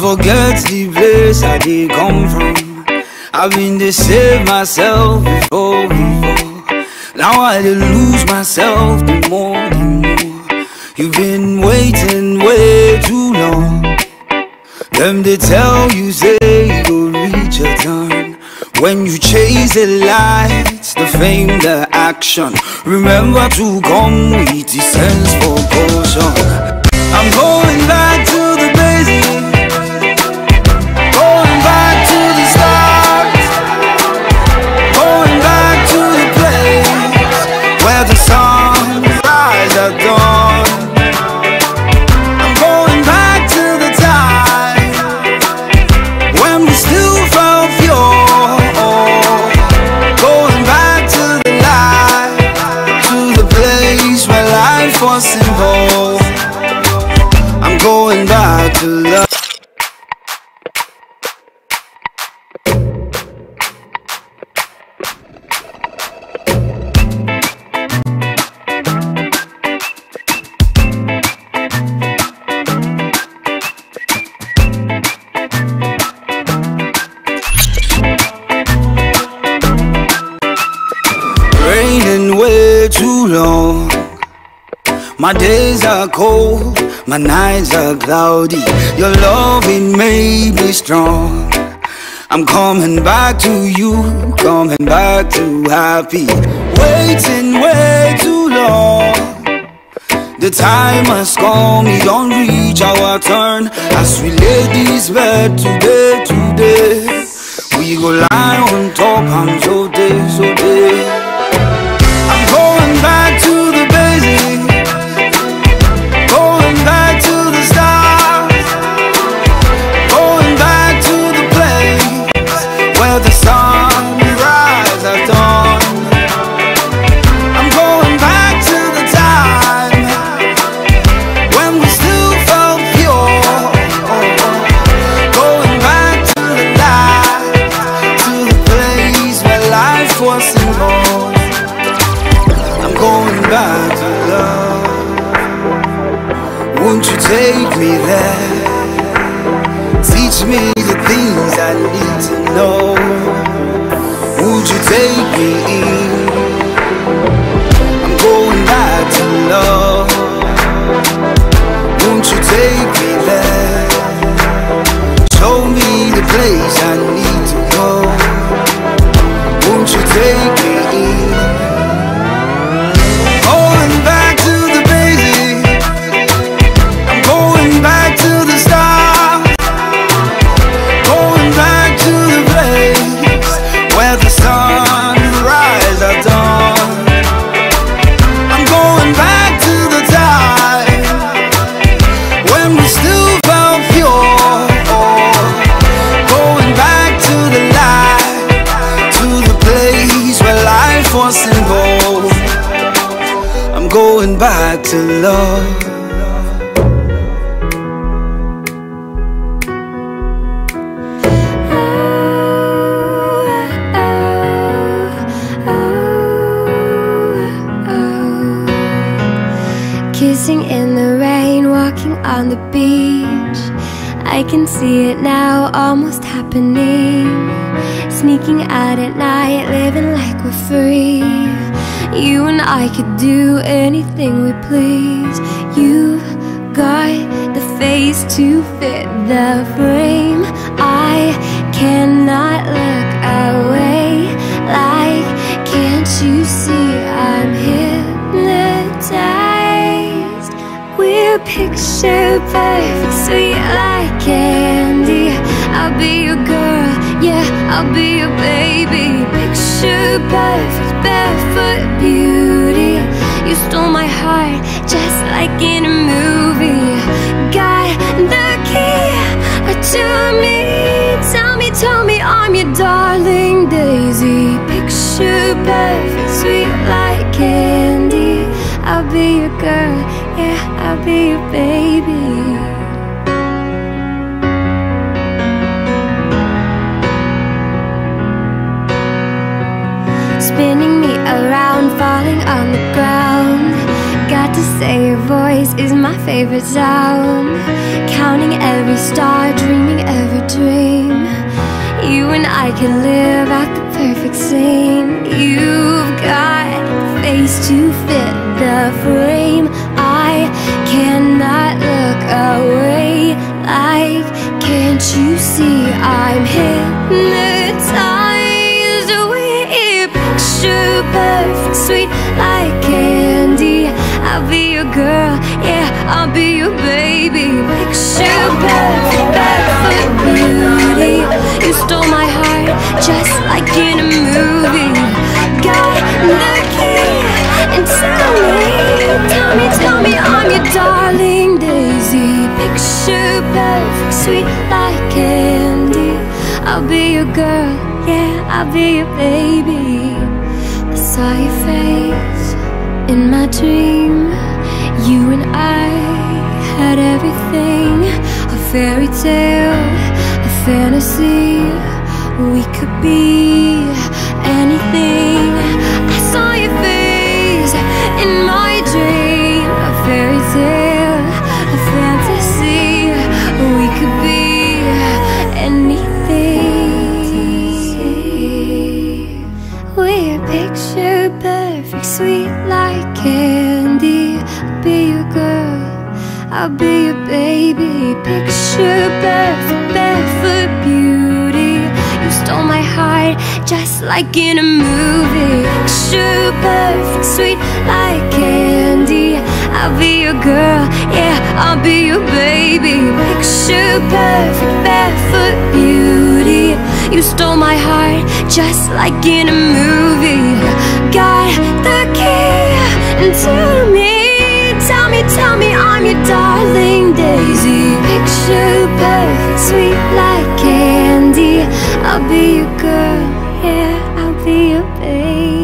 forget the place I did come from. I've been to save myself before. Now I did lose myself the more. You've been waiting way too long. Them they tell you say you go reach your turn. When you chase the lights, the fame, the action, remember to come with the sense for caution. I'm going back to the basics, going back to the start, going back to the place where the sun rises at dawn. I'm going back to the time when we still felt pure, going back to the light, to the place where life was simple. I'm going back to love. Raining way too long. My days are cold, my nights are cloudy. Your loving made me strong. I'm coming back to you, coming back to happy. Waiting way too long. The time has come, we don't reach our turn. As we lay this bed today, we go lie on top, I'm so day. I'm going back to the basics, going back to the stars, going back to the place where the sun rises at dawn. I'm going back to the time when we still felt pure, going back to the light, to the place where life was simple. I'm going back to love. Won't you take me there? Teach me the things I need to know. Would you take me in? I'm going back to love. Won't you take me there? Show me the place I need to go. Won't you take me in? Going back to the basics, I'm going back to the start, going back to the place where the sun rises at dawn. I'm going back to the time when we still felt pure, going back to the light, to the place where life was simple. I'm going back to love. Kissing in the rain, walking on the beach. I can see it now, almost happening. Sneaking out at night, living like we're free. You and I could do anything we please. You've got the face to fit the frame. I cannot look away. Like, can't you see I'm hypnotized? We're picture perfect, sweet like candy. I'll be your girl, yeah, I'll be your baby. Picture perfect, barefoot beauty. You stole my heart just like in a movie. Got the key to me. Tell me I'm your darling daisy. Picture perfect, sweet like candy. I'll be your girl, yeah, I'll be your baby. Spinning me around, falling on the ground. Got to say your voice This is my favorite sound. Counting every star, dreaming every dream. You and I can live out the perfect scene. You've got a face to fit the frame. I cannot look away. Like, can't you see I'm hypnotized? We're picture perfect, sweet like candy. I'll be your girl, yeah, I'll be your baby. Picture perfect, barefoot beauty. You stole my heart just like in a movie. Got the key, and tell me I'm your darling Daisy. Picture perfect, sweet like candy. I'll be your girl, yeah, I'll be your baby. I saw your face in my dream. You and I had everything. A fairy tale, a fantasy. We could be anything. I saw your face in my dream. A fairy tale, a fantasy. We could be anything. We're picture perfect, sweet like candy. I'll be your girl, I'll be your baby. Picture perfect, barefoot beauty. You stole my heart just like in a movie. Picture perfect, sweet like candy. I'll be your girl, yeah, I'll be your baby. Picture perfect, barefoot beauty. You stole my heart just like in a movie. Got the key, and tell me I'm your darling Daisy. Picture perfect, sweet like candy. I'll be your girl, yeah, I'll be your baby.